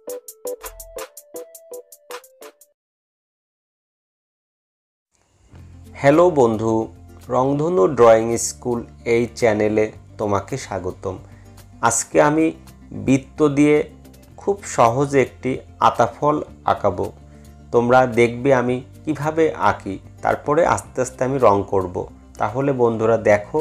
Hello বন্ধু, রংধনু drawing school এই চ্যানেলে তোমাকে স্বাগতম। আজকে আমি বৃত্ত দিয়ে খুব সহজে একটি আতাফল আঁকাবো। তোমরা দেখবে আমি কিভাবে আঁকি, তারপরে আস্তে আস্তে আমি রং করব। তাহলে বন্ধুরা দেখো।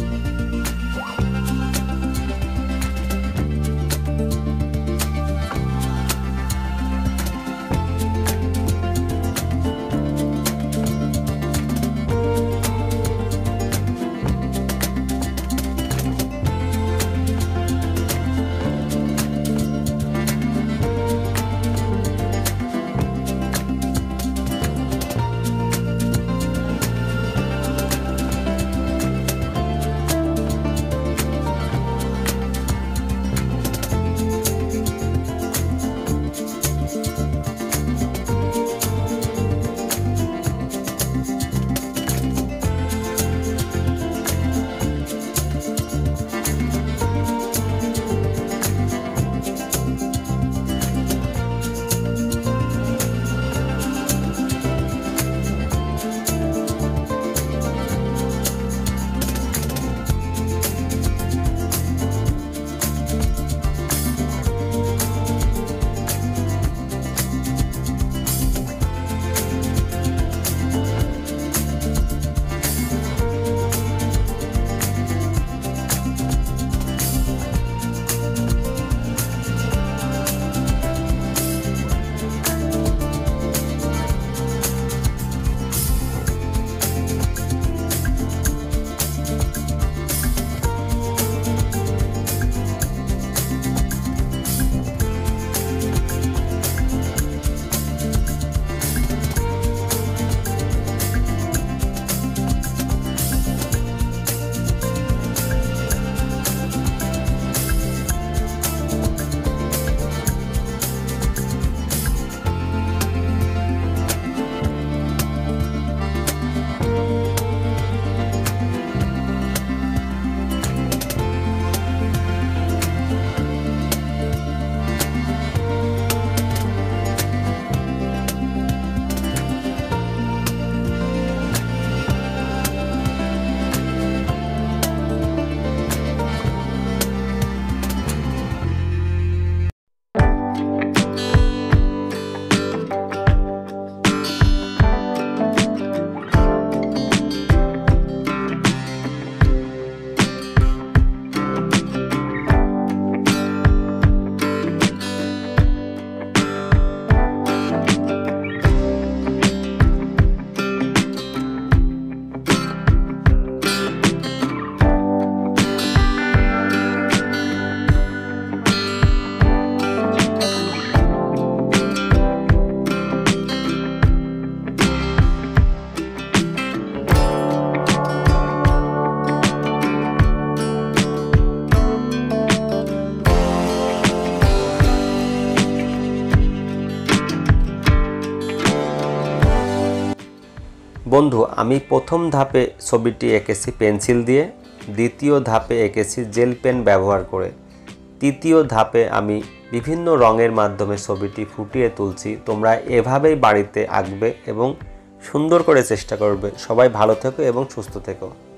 বন্ধু, আমি প্রথম ধাপে ছবিটি এঁকেছি পেন্সিল দিয়ে, দ্বিতীয় ধাপে এঁকেছি জেল পেন ব্যবহার করে, তৃতীয় ধাপে আমি বিভিন্ন রঙের মাধ্যমে ছবিটি ফুটিয়ে তুলছি। তোমরা এভাবেই বাড়িতে আঁকবে এবং সুন্দর করে চেষ্টা করবে। সবাই ভালো থেকো এবং সুস্থ থেকো।